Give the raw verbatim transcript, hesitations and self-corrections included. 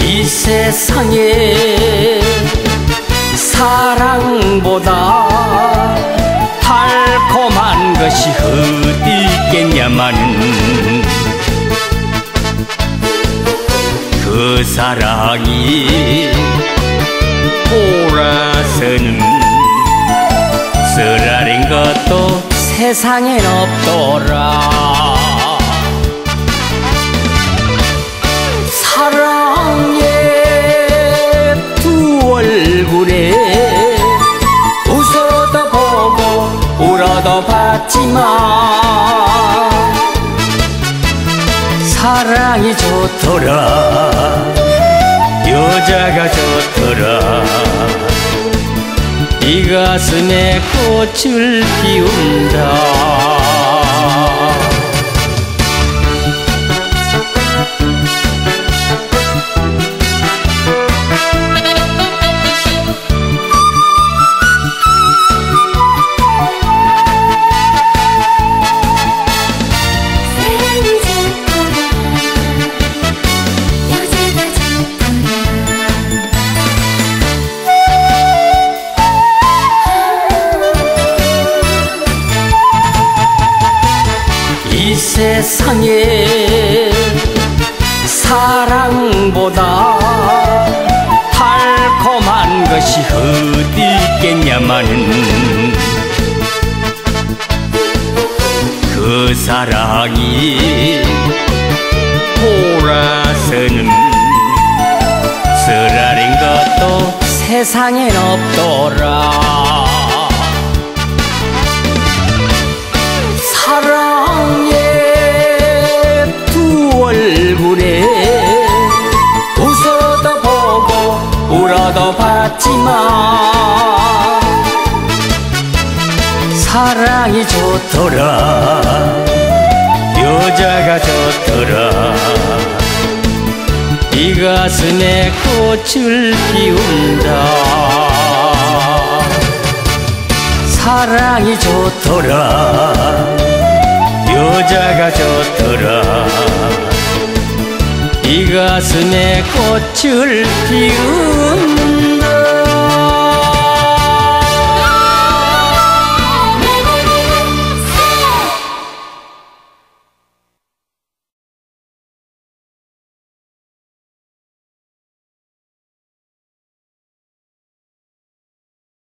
이 세상에 사랑보다 달콤한 것이 어디 있겠냐마는 그 사랑이 돌아서는 쓰라린 것도 세상엔 없더라. 사랑의 두 얼굴에 웃어도 보고 울어도 봤지만 사랑이 좋더라. 여자가 좋더라. 이 가슴에 꽃을 피운다. 이 세상에 사랑보다 달콤한 것이 어디 있겠냐마는 그 사랑이 돌아서는 쓰라린 것도 세상엔 없더라. 사랑의 두 얼굴에 웃어도 보고 울어도 봤지만 사랑이 좋더라. 여자가 좋더라. 이 가슴에 꽃을 피운다. 사랑이 좋더라. 여자가 좋더라. 이 가슴에 꽃을 피운다.